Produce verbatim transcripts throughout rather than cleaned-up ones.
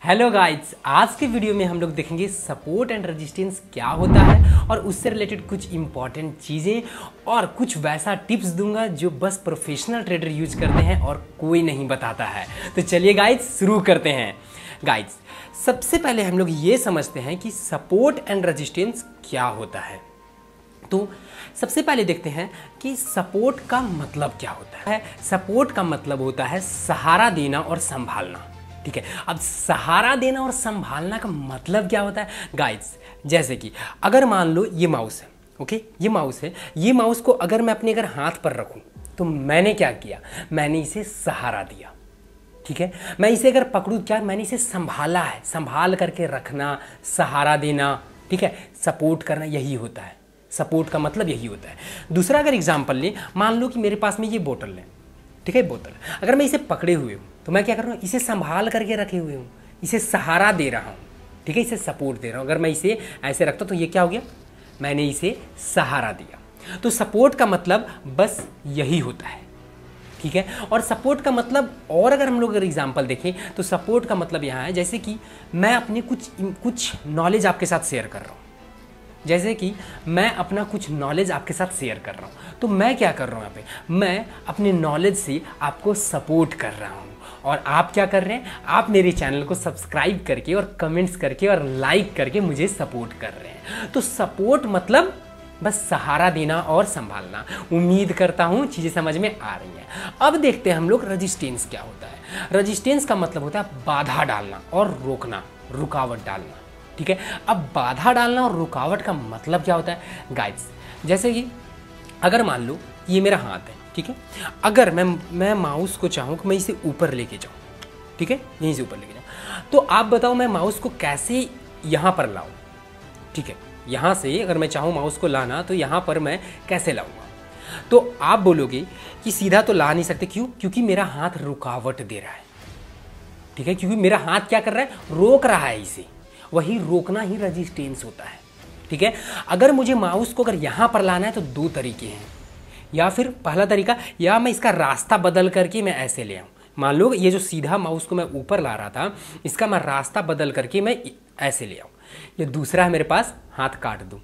Hello guides, आज के video में हम लोग देखेंगे सपोर्ट एंड रेजिस्टेंस क्या होता है और उससे रिलेटेड कुछ इंपॉर्टेंट चीज़ें और कुछ वैसा टिप्स दूंगा जो बस प्रोफेशनल ट्रेडर यूज करते हैं और कोई नहीं बताता है। तो चलिए गाइड्स शुरू करते हैं। गाइड्स, सबसे पहले हम लोग ये समझते हैं कि सपोर्ट एंड रेजिस्टेंस क्या होता है। तो सबसे पहले देखते हैं कि सपोर्ट का मतलब क्या होता है। सपोर्ट का मतलब होता है सहारा देना और संभालना। ठीक है, अब सहारा देना और संभालना का मतलब क्या होता है गाइड्स? जैसे कि अगर मान लो ये माउस है, ओके, ये माउस है, ये माउस को अगर मैं अपने अगर हाथ पर रखूं तो मैंने क्या किया, मैंने इसे सहारा दिया। ठीक है, मैं इसे अगर पकड़ूं, क्या मैंने इसे संभाला है, संभाल करके रखना, सहारा देना। ठीक है, सपोर्ट करना यही होता है। सपोर्ट का मतलब यही होता है। दूसरा अगर एग्जांपल लें, मान लो कि मेरे पास में ये बोतल है, ठीक है, बोतल, अगर मैं इसे पकड़े हुए हूँ तो मैं क्या कर रहा हूँ, इसे संभाल करके रखे हुए हूँ, इसे सहारा दे रहा हूँ। ठीक है, इसे सपोर्ट दे रहा हूँ। अगर मैं इसे ऐसे रखता तो ये क्या हो गया, मैंने इसे सहारा दिया। तो सपोर्ट का मतलब बस यही होता है। ठीक है, और सपोर्ट का मतलब और अगर हम लोग अगर एग्जाम्पल देखें तो सपोर्ट का मतलब यहाँ है जैसे कि मैं अपने कुछ कुछ नॉलेज आपके साथ शेयर कर रहा हूँ। जैसे कि मैं अपना कुछ नॉलेज आपके साथ शेयर कर रहा हूँ, तो मैं क्या कर रहा हूँ यहाँ पे, मैं अपने नॉलेज से आपको सपोर्ट कर रहा हूँ। और आप क्या कर रहे हैं, आप मेरे चैनल को सब्सक्राइब करके और कमेंट्स करके और लाइक करके मुझे सपोर्ट कर रहे हैं। तो सपोर्ट मतलब बस सहारा देना और संभालना। उम्मीद करता हूँ चीज़ें समझ में आ रही हैं। अब देखते हैं हम लोग रेजिस्टेंस क्या होता है। रेजिस्टेंस का मतलब होता है बाधा डालना और रोकना, रुकावट डालना। ठीक है, अब बाधा डालना और रुकावट का मतलब क्या होता है गाइड्स? जैसे कि अगर मान लो ये मेरा हाथ है, ठीक है, अगर मैं मैं माउस को चाहूँ कि मैं इसे ऊपर लेके जाऊँ, ठीक है, यहीं से ऊपर लेके जाऊँ, तो आप बताओ मैं माउस को कैसे यहाँ पर लाऊँ? ठीक है, यहाँ से अगर मैं चाहूँ माउस को लाना तो यहाँ पर मैं कैसे लाऊँगा? तो आप बोलोगे कि सीधा तो ला नहीं सकते। क्यों? क्योंकि मेरा हाथ रुकावट दे रहा है। ठीक है, क्योंकि मेरा हाथ क्या कर रहा है, रोक रहा है इसे। वही रोकना ही रेजिस्टेंस होता है। ठीक है, अगर मुझे माउस को अगर यहाँ पर लाना है तो दो तरीके हैं, या फिर पहला तरीका, या मैं इसका रास्ता बदल करके मैं ऐसे ले आऊँ। मान लो ये जो सीधा माउस को मैं ऊपर ला रहा था, इसका मैं रास्ता बदल करके मैं ऐसे ले आऊँ। या दूसरा है मेरे पास, हाथ काट दूँ।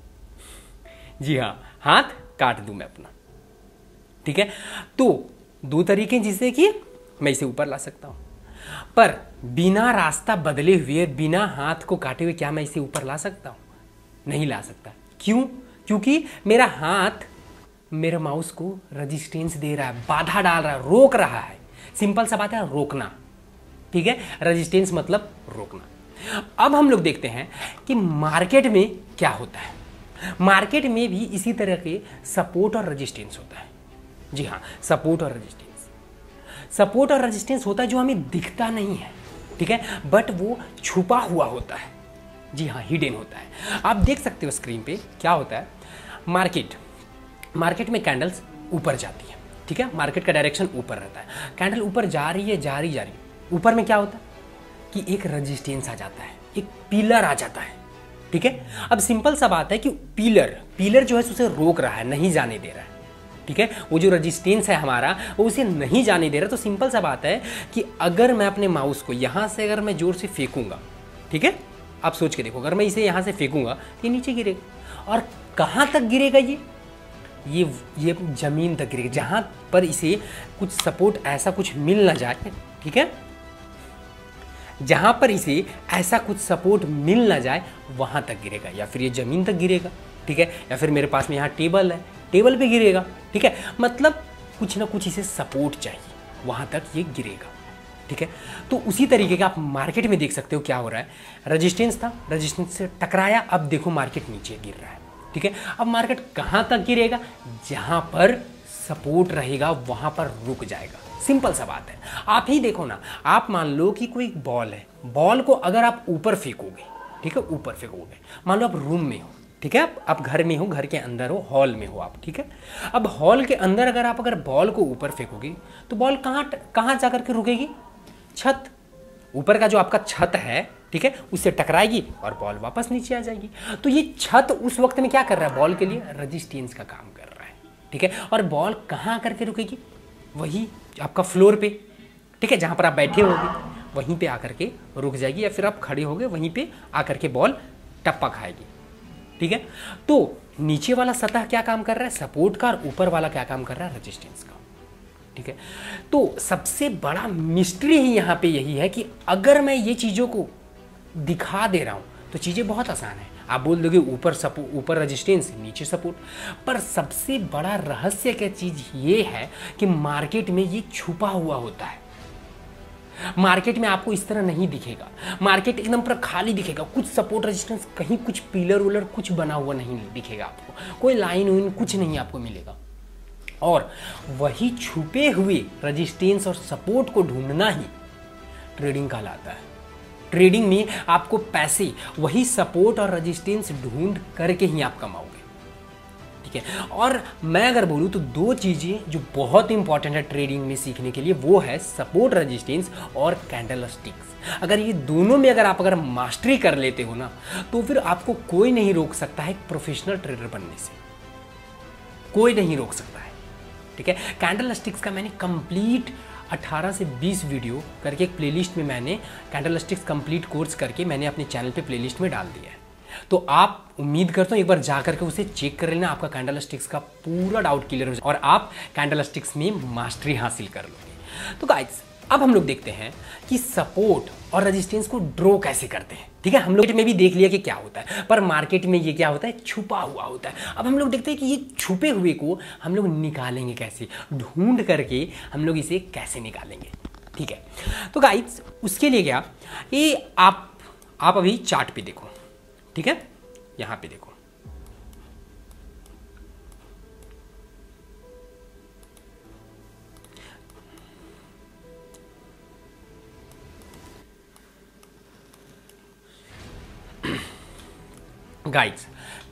जी हाँ, हाथ काट दूँ मैं अपना। ठीक है, तो दो तरीके जिससे कि मैं इसे ऊपर ला सकता हूँ, पर बिना रास्ता बदले हुए, बिना हाथ को काटे हुए क्या मैं इसे ऊपर ला सकता हूँ? नहीं ला सकता। क्यों? क्योंकि मेरा हाथ मेरे माउस को रेजिस्टेंस दे रहा है, बाधा डाल रहा है, रोक रहा है। सिंपल सा बात है, रोकना। ठीक है, रेजिस्टेंस मतलब रोकना। अब हम लोग देखते हैं कि मार्केट में क्या होता है। मार्केट में भी इसी तरह के सपोर्ट और रेजिस्टेंस होता है। जी हाँ, सपोर्ट और रेजिस्टेंस सपोर्ट और रेजिस्टेंस होता है जो हमें दिखता नहीं है। ठीक है, बट वो छुपा हुआ होता है। जी हाँ, हिडन होता है। आप देख सकते हो स्क्रीन पे क्या होता है। मार्केट मार्केट में कैंडल्स ऊपर जाती है। ठीक है, मार्केट का डायरेक्शन ऊपर रहता है, कैंडल ऊपर जा रही है, जा रही जा रही है। ऊपर में क्या होता है कि एक रेजिस्टेंस आ जाता है, एक पिलर आ जाता है। ठीक है, अब सिंपल सा बात है कि पिलर पिलर जो है उसे रोक रहा है, नहीं जाने दे रहा है। ठीक है, वो जो रेजिस्टेंस है हमारा, वो उसे नहीं जाने दे रहा। तो सिंपल सा बात है कि अगर मैं अपने माउस को यहाँ से अगर मैं जोर से फेंकूंगा, ठीक है, आप सोच के देखो, अगर मैं इसे यहाँ से फेंकूंगा तो ये नीचे गिरेगा। और कहाँ तक गिरेगा? ये ये ये जमीन तक गिरेगा, जहाँ पर इसे कुछ सपोर्ट ऐसा कुछ मिल ना जाए। ठीक है, जहाँ पर इसे ऐसा कुछ सपोर्ट मिल ना जाए वहाँ तक गिरेगा, या फिर ये जमीन तक गिरेगा। ठीक है, या फिर मेरे पास में यहाँ टेबल है, टेबल पे गिरेगा। ठीक है, मतलब कुछ ना कुछ इसे सपोर्ट चाहिए, वहाँ तक ये गिरेगा। ठीक है, तो उसी तरीके का आप मार्केट में देख सकते हो क्या हो रहा है। रेजिस्टेंस था, रेजिस्टेंस से टकराया, अब देखो मार्केट नीचे गिर रहा है। ठीक है, अब मार्केट कहाँ तक गिरेगा? जहाँ पर सपोर्ट रहेगा वहाँ पर रुक जाएगा। सिंपल सा बात है। आप ही देखो ना, आप मान लो कि कोई बॉल है, बॉल को अगर आप ऊपर फेंकोगे, ठीक है, ऊपर फेंकोगे, मान लो आप रूम में हो, ठीक है, आप आप घर में हो, घर के अंदर हो, हॉल में हो आप। ठीक है, अब हॉल के अंदर अगर आप अगर बॉल को ऊपर फेंकोगे तो बॉल कहाँ कहाँ जा करके रुकेगी? छत, ऊपर का जो आपका छत है, ठीक है, उससे टकराएगी और बॉल वापस नीचे आ जाएगी। तो ये छत उस वक्त में क्या कर रहा है? बॉल के लिए रेजिस्टेंस का काम कर रहा है। ठीक है, और बॉल कहाँ करके रुकेगी? वही आपका फ्लोर पे, ठीक है, जहाँ पर आप बैठे होगे वहीं पे आकर के रुक जाएगी, या फिर आप खड़े हो गए वहीं पे आकर के बॉल टप्पा खाएगी। ठीक है, तो नीचे वाला सतह क्या काम कर रहा है, सपोर्ट का, और ऊपर वाला क्या काम कर रहा है, रेजिस्टेंस का। ठीक है, तो सबसे बड़ा मिस्ट्री ही यहाँ पे यही है कि अगर मैं ये चीज़ों को दिखा दे रहा हूँ तो चीज़ें बहुत आसान है। आप बोल दोगे ऊपर सपोर्ट, ऊपर रेजिस्टेंस, नीचे सपोर्ट, पर सबसे बड़ा रहस्य क्या चीज़ ये है कि मार्केट में ये छुपा हुआ होता है। मार्केट में आपको इस तरह नहीं दिखेगा, मार्केट एकदम पूरा खाली दिखेगा, कुछ सपोर्ट रेजिस्टेंस, कहीं कुछ पिलर उलर कुछ बना हुआ नहीं दिखेगा आपको, कोई लाइन वाइन कुछ नहीं आपको मिलेगा। और वही छुपे हुए रेजिस्टेंस और सपोर्ट को ढूंढना ही ट्रेडिंग कहलाता है। ट्रेडिंग में आपको पैसे वही सपोर्ट और रेजिस्टेंस ढूंढ करके ही आप कमाओगे। ठीक है, और मैं अगर बोलूँ तो दो चीज़ें जो बहुत इंपॉर्टेंट है ट्रेडिंग में सीखने के लिए, वो है सपोर्ट रेजिस्टेंस और कैंडल स्टिक्स। अगर ये दोनों में अगर आप अगर मास्टरी कर लेते हो ना, तो फिर आपको कोई नहीं रोक सकता है प्रोफेशनल ट्रेडर बनने से, कोई नहीं रोक सकता है। ठीक है, कैंडल स्टिक्स का मैंने कंप्लीट अठारह से बीस वीडियो करके एक प्लेलिस्ट में मैंने कैंडल स्टिक्स कंप्लीट कोर्स करके मैंने अपने चैनल पे प्लेलिस्ट में डाल दिया है। तो आप, उम्मीद करता हूँ एक बार जा करके उसे चेक कर लेना, आपका कैंडल स्टिक्स का पूरा डाउट क्लियर हो जाए और आप कैंडल स्टिक्स में मास्टरी हासिल कर लोगे। तो गाइस, अब हम लोग देखते हैं कि सपोर्ट और रेजिस्टेंस को ड्रॉ कैसे करते हैं। ठीक है, हम लोग में भी देख लिया कि क्या होता है, पर मार्केट में ये क्या होता है, छुपा हुआ होता है। अब हम लोग देखते हैं कि ये छुपे हुए को हम लोग निकालेंगे कैसे, ढूंढ करके हम लोग इसे कैसे निकालेंगे। ठीक है, तो गाइस उसके लिए क्या, ये आप आप अभी चार्ट पे देखो। ठीक है, यहां पे देखो, guides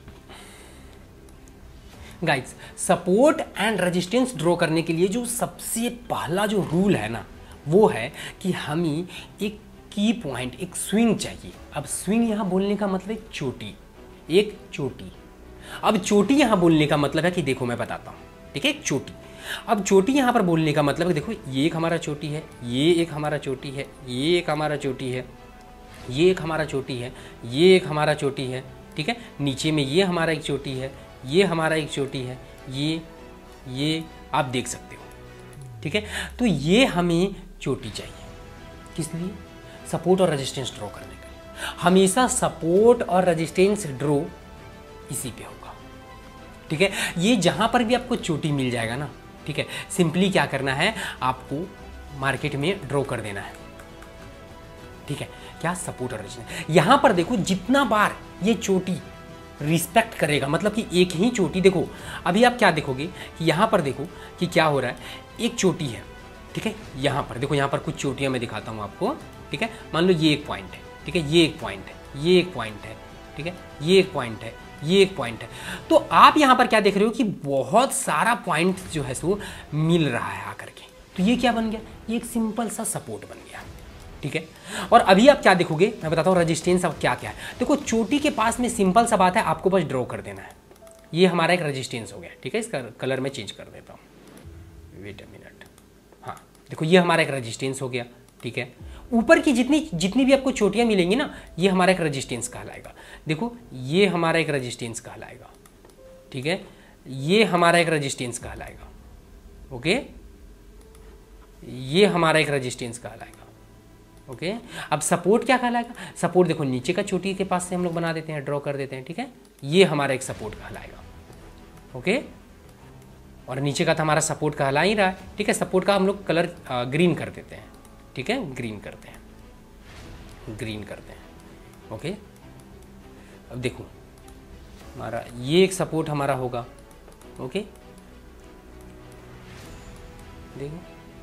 guides support and resistance draw करने के लिए जो सबसे पहला जो रूल है ना, वो है कि हमें एक की पॉइंट, एक स्विंग चाहिए। अब स्विंग यहां बोलने का मतलब एक चोटी, एक चोटी। अब चोटी यहां बोलने का मतलब है कि देखो मैं बताता हूं। ठीक है, एक चोटी। अब चोटी यहां पर बोलने का मतलब है, देखो ये एक हमारा चोटी है, ये एक हमारा चोटी है, ये एक हमारा चोटी है, ये एक हमारा चोटी है, ये एक हमारा चोटी है। ठीक है, नीचे में ये हमारा एक चोटी है, ये हमारा एक चोटी है, ये ये आप देख सकते हो। ठीक है, तो ये हमें चोटी चाहिए, किस लिए, सपोर्ट और रेजिस्टेंस ड्रॉ करने के लिए। हमेशा सपोर्ट और रेजिस्टेंस ड्रॉ इसी पे होगा। ठीक है, ये जहां पर भी आपको चोटी मिल जाएगा ना, ठीक है, सिंपली क्या करना है, आपको मार्केट में ड्रॉ कर देना है। ठीक है, क्या, सपोर्ट और रेजिस्टेंस। यहां पर देखो जितना बार ये चोटी रिस्पेक्ट करेगा, मतलब कि एक ही चोटी, देखो अभी आप क्या देखोगे कि यहां पर देखो कि क्या हो रहा है, एक चोटी है। ठीक है, यहां पर देखो, यहां पर कुछ चोटियां मैं दिखाता हूं आपको। ठीक है, मान लो ये एक पॉइंट है, ठीक है, ये एक पॉइंट है, ये एक पॉइंट है, ठीक है, ये एक पॉइंट है, ये एक पॉइंट है। तो आप यहां पर क्या देख रहे हो कि बहुत सारा पॉइंट जो है सो मिल रहा है आकर के। तो ये क्या बन गया, ये एक सिंपल सा सपोर्ट बन गया। ठीक है, और अभी आप क्या देखोगे, मैं बताता हूँ रेजिस्टेंस अब क्या क्या है। देखो चोटी के पास में सिंपल सा बात है, आपको बस ड्रॉ कर देना है। ये हमारा एक रेजिस्टेंस हो गया। ठीक है, इसका कलर मैं चेंज कर देता हूँ, वेट अ मिनट। हाँ देखो, ये हमारा एक रेजिस्टेंस हो गया। ठीक है, ऊपर की जितनी जितनी भी आपको चोटियां मिलेंगी ना, ये हमारा एक रेजिस्टेंस कहलाएगा। देखो ये हमारा एक रेजिस्टेंस कहलाएगा। ठीक है, ये हमारा एक रेजिस्टेंस कहलाएगा। ओके, ये हमारा एक रेजिस्टेंस कहलाएगा। ओके, अब सपोर्ट क्या कहलाएगा, सपोर्ट देखो नीचे का चोटी के पास से हम लोग बना देते हैं, ड्रॉ कर देते हैं। ठीक है, ये हमारा एक सपोर्ट कहलाएगा। ओके, और नीचे का तो हमारा सपोर्ट कहला ही रहा है। ठीक है, सपोर्ट का हम लोग कलर ग्रीन कर देते हैं। ठीक है, ग्रीन करते हैं, ग्रीन करते हैं। ओके, अब देखो हमारा ये एक सपोर्ट हमारा होगा। ओके, देखो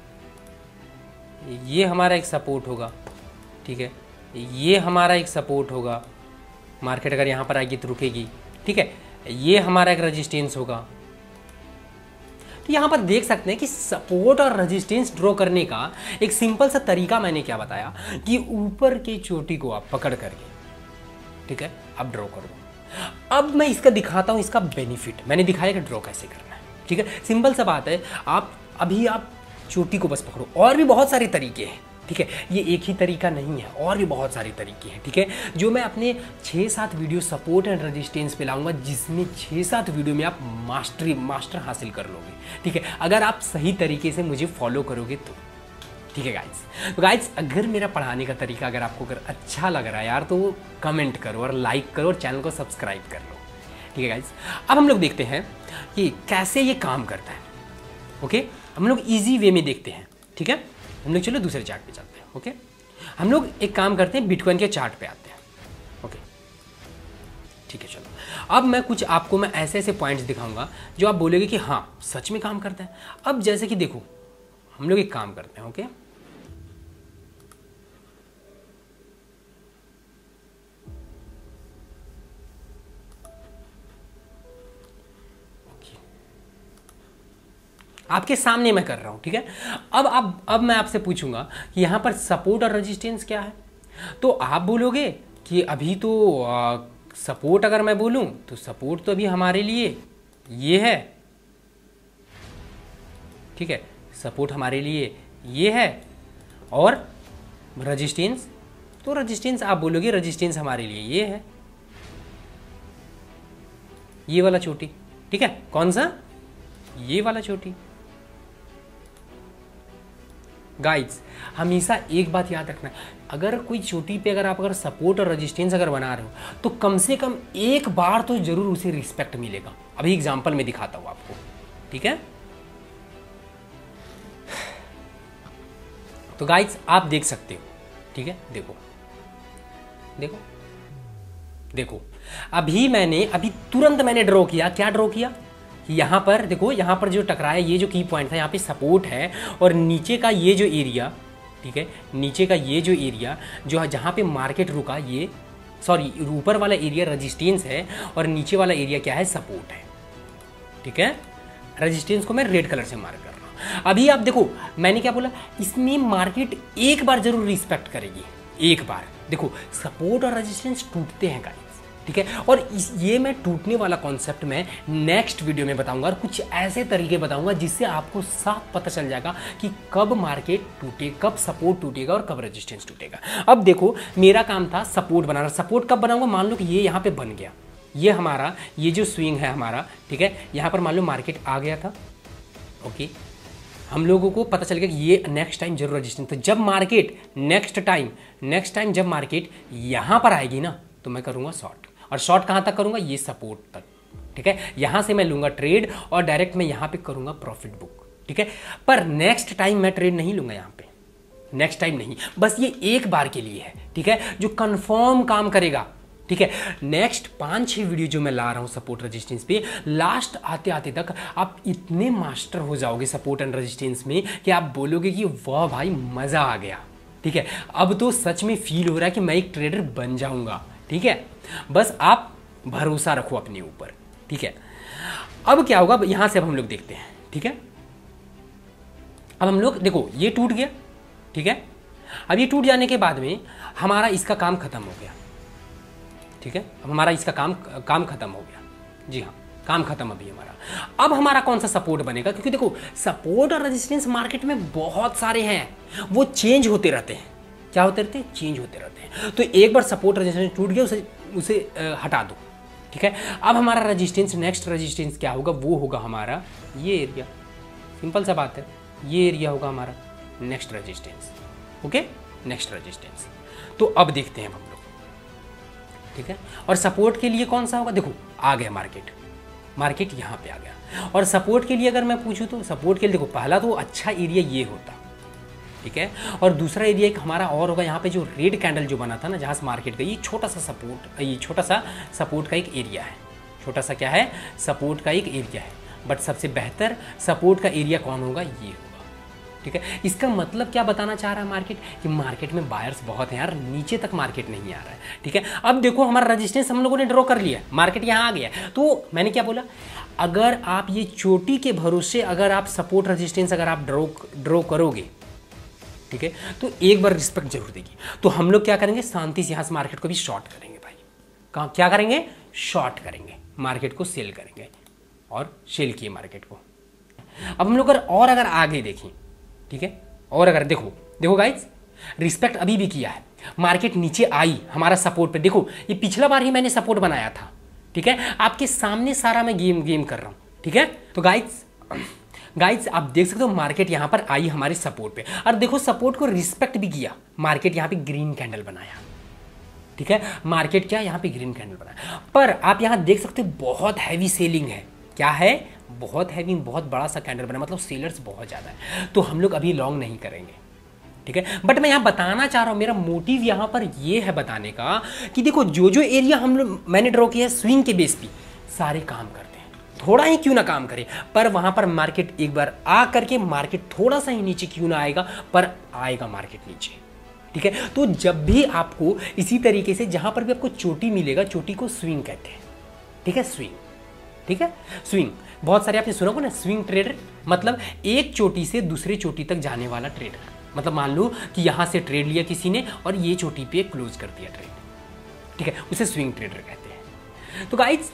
ये हमारा एक सपोर्ट होगा। ठीक है, ये हमारा एक सपोर्ट होगा, मार्केट अगर यहाँ पर आएगी तो रुकेगी। ठीक है, ये हमारा एक रेजिस्टेंस होगा। तो यहाँ पर देख सकते हैं कि सपोर्ट और रेजिस्टेंस ड्रॉ करने का एक सिंपल सा तरीका मैंने क्या बताया कि ऊपर के चोटी को आप पकड़ करके, ठीक है, आप ड्रॉ कर दो। अब मैं इसका दिखाता हूँ, इसका बेनिफिट मैंने दिखाया कि ड्रॉ कैसे करना है। ठीक है, सिंपल सा बात है, आप अभी आप चोटी को बस पकड़ो, और भी बहुत सारे तरीके हैं। ठीक है, ये एक ही तरीका नहीं है, और भी बहुत सारे तरीके हैं, ठीक है, जो मैं अपने छः सात वीडियो सपोर्ट एंड रेजिस्टेंस पे लाऊंगा, जिसमें छः सात वीडियो में आप मास्टरी मास्टर हासिल कर लोगे, ठीक है, अगर आप सही तरीके से मुझे फॉलो करोगे तो, ठीक है गाइज। तो गाइज अगर मेरा पढ़ाने का तरीका अगर आपको अगर अच्छा लग रहा है यार, तो कमेंट करो और लाइक करो और चैनल को सब्सक्राइब कर लो, ठीक है गाइज। अब हम लोग देखते हैं कि कैसे ये काम करता है, ओके, हम लोग इजी वे में देखते हैं, ठीक है। हम लोग चलो दूसरे चार्ट पे चलते हैं, ओके। हम लोग एक काम करते हैं, बिटकॉइन के चार्ट पे आते हैं, ओके, ठीक है। चलो अब मैं कुछ आपको मैं ऐसे ऐसे पॉइंट्स दिखाऊंगा जो आप बोलोगे कि हाँ सच में काम करता है। अब जैसे कि देखो, हम लोग एक काम करते हैं, ओके, आपके सामने मैं कर रहा हूं, ठीक है। अब अब अब मैं आपसे पूछूंगा कि यहां पर सपोर्ट और रेजिस्टेंस क्या है, तो आप बोलोगे कि अभी तो सपोर्ट अगर मैं बोलूं तो सपोर्ट तो अभी हमारे लिए ये है, ठीक है, सपोर्ट हमारे लिए ये है, और रेजिस्टेंस तो रेजिस्टेंस आप बोलोगे रेजिस्टेंस हमारे लिए ये है, ये वाला चोटी, ठीक है, कौन सा, ये वाला चोटी। गाइड्स हमेशा एक बात याद रखना, अगर कोई चोटी पे अगर आप अगर सपोर्ट और रेजिस्टेंस अगर बना रहे हो तो कम से कम एक बार तो जरूर उसे रिस्पेक्ट मिलेगा। अभी एग्जांपल में दिखाता हूं आपको, ठीक है। तो गाइड्स आप देख सकते हो, ठीक है, देखो देखो देखो, अभी मैंने अभी तुरंत मैंने ड्रॉ किया, क्या ड्रॉ किया, यहाँ पर देखो, यहाँ पर जो टकराया ये जो की पॉइंट था, यहाँ पे सपोर्ट है, और नीचे का ये जो एरिया, ठीक है, नीचे का ये जो एरिया जो जहाँ पे मार्केट रुका, ये सॉरी ऊपर वाला एरिया रेजिस्टेंस है और नीचे वाला एरिया क्या है, सपोर्ट है, ठीक है। रेजिस्टेंस को मैं रेड कलर से मार्क कर रहा हूँ। अभी आप देखो मैंने क्या बोला, इसमें मार्केट एक बार जरूर रिस्पेक्ट करेगी, एक बार। देखो सपोर्ट और रेजिस्टेंस टूटते हैं गाइस, ठीक है, और इस ये मैं टूटने वाला कॉन्सेप्ट मैं नेक्स्ट वीडियो में बताऊंगा, और कुछ ऐसे तरीके बताऊंगा जिससे आपको साफ पता चल जाएगा कि कब मार्केट टूटे, कब सपोर्ट टूटेगा और कब रेजिस्टेंस टूटेगा। अब देखो मेरा काम था सपोर्ट बनाना, सपोर्ट कब बनाऊंगा, मान लो कि ये यहाँ पे बन गया, ये हमारा ये जो स्विंग है हमारा, ठीक है, यहाँ पर मान लो मार्केट आ गया था, ओके, हम लोगों को पता चल गया कि ये नेक्स्ट टाइम जरूर रेजिस्टेंस, तो जब market next time next time जब मार्केट यहाँ पर आएगी ना, तो मैं करूँगा शॉर्ट, और शॉर्ट कहाँ तक करूँगा, ये सपोर्ट तक, ठीक है। यहाँ से मैं लूँगा ट्रेड और डायरेक्ट मैं यहाँ पे करूँगा प्रॉफिट बुक, ठीक है। पर नेक्स्ट टाइम मैं ट्रेड नहीं लूँगा यहाँ पे, नेक्स्ट टाइम नहीं, बस ये एक बार के लिए है, ठीक है, जो कंफर्म काम करेगा, ठीक है। नेक्स्ट पाँच छः वीडियो जो मैं ला रहा हूँ सपोर्ट रेजिस्टेंस पे, लास्ट आते आते तक आप इतने मास्टर हो जाओगे सपोर्ट एंड रेजिस्टेंस में कि आप बोलोगे कि वाह भाई मज़ा आ गया, ठीक है, अब तो सच में फील हो रहा है कि मैं एक ट्रेडर बन जाऊँगा, ठीक है। बस आप भरोसा रखो अपने ऊपर, ठीक है। अब क्या होगा, यहां से अब हम लोग देखते हैं, ठीक है। अब हम लोग देखो ये टूट गया, ठीक है। अब ये टूट जाने के बाद में हमारा इसका काम खत्म हो गया, ठीक है, अब हमारा इसका काम काम खत्म हो गया, जी हाँ, काम खत्म अभी हमारा। अब हमारा कौन सा सपोर्ट बनेगा, क्योंकि देखो सपोर्ट और रेजिस्टेंस मार्केट में बहुत सारे हैं, वो चेंज होते रहते हैं, क्या होते रहते हैं, चेंज होते रहते हैं। तो एक बार सपोर्ट रेजिस्टेंस टूट गया, उसे उसे हटा दो, ठीक है। अब हमारा रेजिस्टेंस, नेक्स्ट रेजिस्टेंस क्या होगा, वो होगा हमारा ये एरिया, सिंपल सा बात है, ये एरिया होगा हमारा next resistance, okay, next resistance. तो अब देखते हैं हम लोग, ठीक है। और सपोर्ट के लिए कौन सा होगा, देखो आ गया मार्केट, मार्केट यहाँ पे आ गया, और सपोर्ट के लिए अगर मैं पूछूँ तो सपोर्ट के लिए देखो पहला तो अच्छा एरिया ये होता, ठीक है, और दूसरा एरिया एक हमारा और होगा, यहाँ पे जो रेड कैंडल जो बना था ना, जहाँ से मार्केट गई, ये छोटा सा सपोर्ट, ये छोटा सा सपोर्ट का एक एरिया है, छोटा सा क्या है, सपोर्ट का एक एरिया है, बट सबसे बेहतर सपोर्ट का एरिया कौन होगा, ये होगा, ठीक है। इसका मतलब क्या बताना चाह रहा है मार्केट, कि मार्केट में बायर्स बहुत हैं यार, नीचे तक मार्केट नहीं आ रहा है, ठीक है। अब देखो हमारा रेजिस्टेंस हम लोगों ने ड्रॉ कर लिया, मार्केट यहाँ आ गया, तो मैंने क्या बोला, अगर आप ये चोटी के भरोसे अगर आप सपोर्ट रेजिस्टेंस अगर आप ड्रॉ ड्रॉ करोगे, ठीक है, तो एक बार रिस्पेक्ट जरूर देगी। तो हम लोग क्या करेंगे, शांति से यहाँ से मार्केट को भी शॉर्ट करेंगे भाई, कहाँ क्या करेंगे, शॉर्ट करेंगे, मार्केट को सेल करेंगे, और सेल किए मार्केट को। अब हम लोग अगर और अगर आगे देखें, ठीक है, और अगर देखो देखो गाइज, रिस्पेक्ट अभी भी किया है, मार्केट नीचे आई हमारा सपोर्ट पे। देखो ये पिछला बार ही मैंने सपोर्ट बनाया था, ठीक है, आपके सामने सारा मैं गेम गेम कर रहा हूँ, ठीक है। तो गाइस गाइस आप देख सकते हो मार्केट यहाँ पर आई हमारे सपोर्ट पे, और देखो सपोर्ट को रिस्पेक्ट भी किया, मार्केट यहाँ पे ग्रीन कैंडल बनाया, ठीक है, मार्केट क्या यहाँ पे ग्रीन कैंडल बनाया। पर आप यहाँ देख सकते हो बहुत हैवी सेलिंग है, क्या है, बहुत हैवी, बहुत बड़ा सा कैंडल बना, मतलब सेलर्स बहुत ज़्यादा है। तो हम लोग अभी लॉन्ग नहीं करेंगे, ठीक है। बट मैं यहाँ बताना चाह रहा हूँ, मेरा मोटिव यहाँ पर ये है बताने का कि देखो जो जो एरिया हम लोग मैंने ड्रॉ किया है स्विंग के बेस पे सारे काम करते हैं, थोड़ा ही क्यों ना काम करे, पर वहाँ पर मार्केट एक बार आ करके मार्केट थोड़ा सा ही नीचे क्यों ना आएगा, पर आएगा मार्केट नीचे, ठीक है। तो जब भी आपको इसी तरीके से जहाँ पर भी आपको चोटी मिलेगा, चोटी को स्विंग कहते हैं, ठीक है, स्विंग, ठीक है, स्विंग। बहुत सारे आपने सुना होगा ना स्विंग ट्रेडर, मतलब एक चोटी से दूसरे चोटी तक जाने वाला ट्रेडर। मतलब मान लो कि यहाँ से ट्रेड लिया किसी ने और ये चोटी पे क्लोज कर दिया ट्रेड, ठीक है, उसे स्विंग ट्रेडर कहते हैं। तो गाइस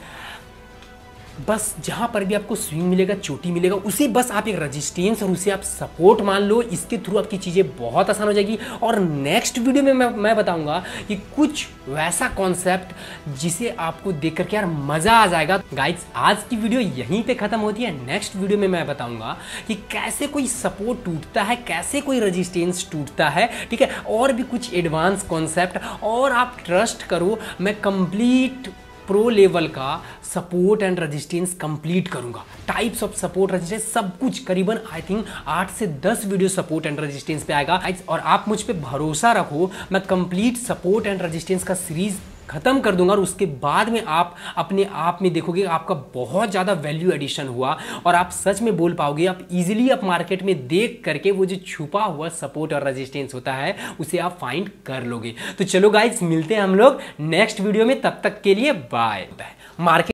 बस जहाँ पर भी आपको स्विंग मिलेगा, चोटी मिलेगा, उसे बस आप एक रेजिस्टेंस और उसे आप सपोर्ट मान लो, इसके थ्रू आपकी चीज़ें बहुत आसान हो जाएगी। और नेक्स्ट वीडियो में मैं मैं बताऊंगा कि कुछ वैसा कॉन्सेप्ट जिसे आपको देख करके यार मज़ा आ जाएगा। गाइस आज की वीडियो यहीं पे ख़त्म होती है, नेक्स्ट वीडियो में मैं बताऊंगा कि कैसे कोई सपोर्ट टूटता है, कैसे कोई रेजिस्टेंस टूटता है, ठीक है, और भी कुछ एडवांस कॉन्सेप्ट। और आप ट्रस्ट करो मैं कंप्लीट प्रो लेवल का सपोर्ट एंड रेजिस्टेंस कंप्लीट करूंगा, टाइप्स ऑफ सपोर्ट रेजिस्टेंस सब कुछ, करीबन आई थिंक आठ से दस वीडियो सपोर्ट एंड रेजिस्टेंस पे आएगा। और आप मुझ पे भरोसा रखो, मैं कंप्लीट सपोर्ट एंड रेजिस्टेंस का सीरीज खत्म कर दूंगा, और उसके बाद में आप अपने आप में देखोगे आपका बहुत ज़्यादा वैल्यू एडिशन हुआ, और आप सच में बोल पाओगे, आप इजीली आप मार्केट में देख करके वो जो छुपा हुआ सपोर्ट और रेजिस्टेंस होता है उसे आप फाइंड कर लोगे। तो चलो गाइस मिलते हैं हम लोग नेक्स्ट वीडियो में, तब तक के लिए बाय। मार्केट